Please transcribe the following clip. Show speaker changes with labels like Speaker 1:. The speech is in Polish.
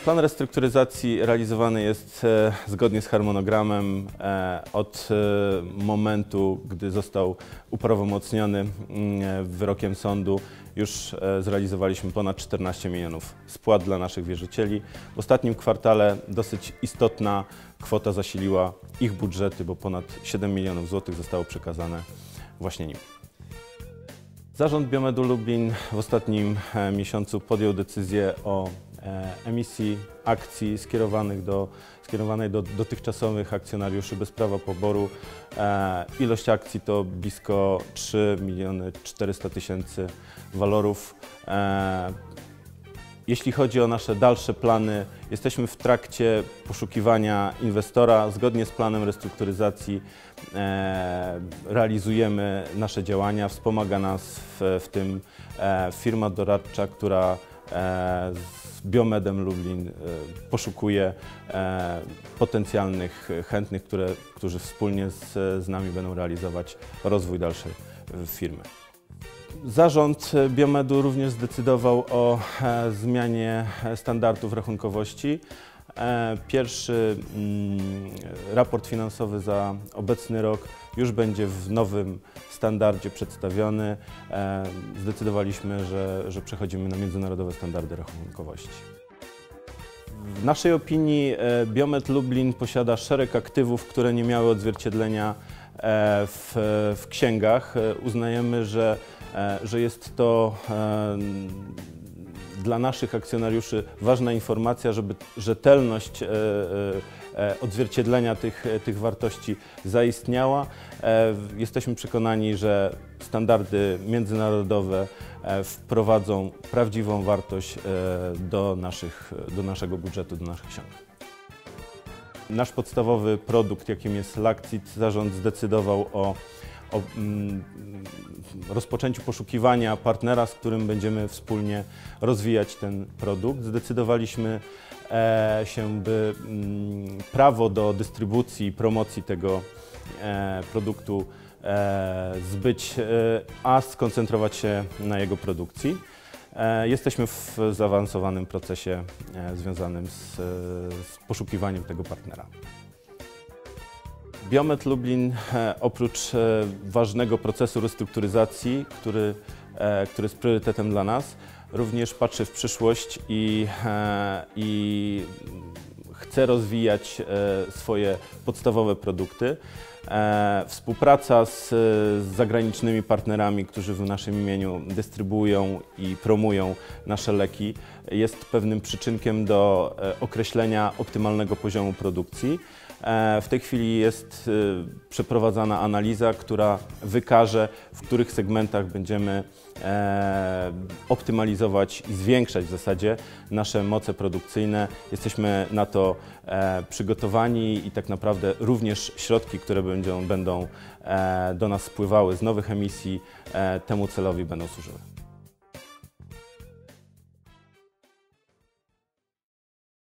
Speaker 1: Plan restrukturyzacji realizowany jest zgodnie z harmonogramem od momentu, gdy został uprawomocniony wyrokiem sądu. Już zrealizowaliśmy ponad 14 milionów spłat dla naszych wierzycieli. W ostatnim kwartale dosyć istotna kwota zasiliła ich budżety, bo ponad 7 milionów złotych zostało przekazane właśnie nim. Zarząd Biomedu Lublin w ostatnim miesiącu podjął decyzję o emisji akcji skierowanej do dotychczasowych akcjonariuszy bez prawa poboru. Ilość akcji to blisko 3 400 000 walorów. Jeśli chodzi o nasze dalsze plany, jesteśmy w trakcie poszukiwania inwestora. Zgodnie z planem restrukturyzacji realizujemy nasze działania. Wspomaga nas w tym firma doradcza, która z Biomedem Lublin poszukuje potencjalnych chętnych, którzy wspólnie z nami będą realizować rozwój dalszej firmy. Zarząd Biomedu również zdecydował o zmianie standardów rachunkowości. Pierwszy raport finansowy za obecny rok już będzie w nowym standardzie przedstawiony. Zdecydowaliśmy, że przechodzimy na międzynarodowe standardy rachunkowości. W naszej opinii Biomed Lublin posiada szereg aktywów, które nie miały odzwierciedlenia w księgach. Uznajemy, że jest to dla naszych akcjonariuszy ważna informacja, żeby rzetelność odzwierciedlenia tych wartości zaistniała. Jesteśmy przekonani, że standardy międzynarodowe wprowadzą prawdziwą wartość do naszego budżetu, do naszych ksiąg. Nasz podstawowy produkt, jakim jest Lactit, zarząd zdecydował o rozpoczęciu poszukiwania partnera, z którym będziemy wspólnie rozwijać ten produkt. Zdecydowaliśmy się, by prawo do dystrybucji i promocji tego produktu zbyć, a skoncentrować się na jego produkcji. Jesteśmy w zaawansowanym procesie związanym z poszukiwaniem tego partnera. Biomed Lublin oprócz ważnego procesu restrukturyzacji, który jest priorytetem dla nas, również patrzy w przyszłość i chce rozwijać swoje podstawowe produkty. Współpraca z zagranicznymi partnerami, którzy w naszym imieniu dystrybuują i promują nasze leki, jest pewnym przyczynkiem do określenia optymalnego poziomu produkcji. W tej chwili jest przeprowadzana analiza, która wykaże, w których segmentach będziemy optymalizować i zwiększać w zasadzie nasze moce produkcyjne. Jesteśmy na to przygotowani i tak naprawdę również środki, które będą do nas spływały z nowych emisji, temu celowi będą służyły.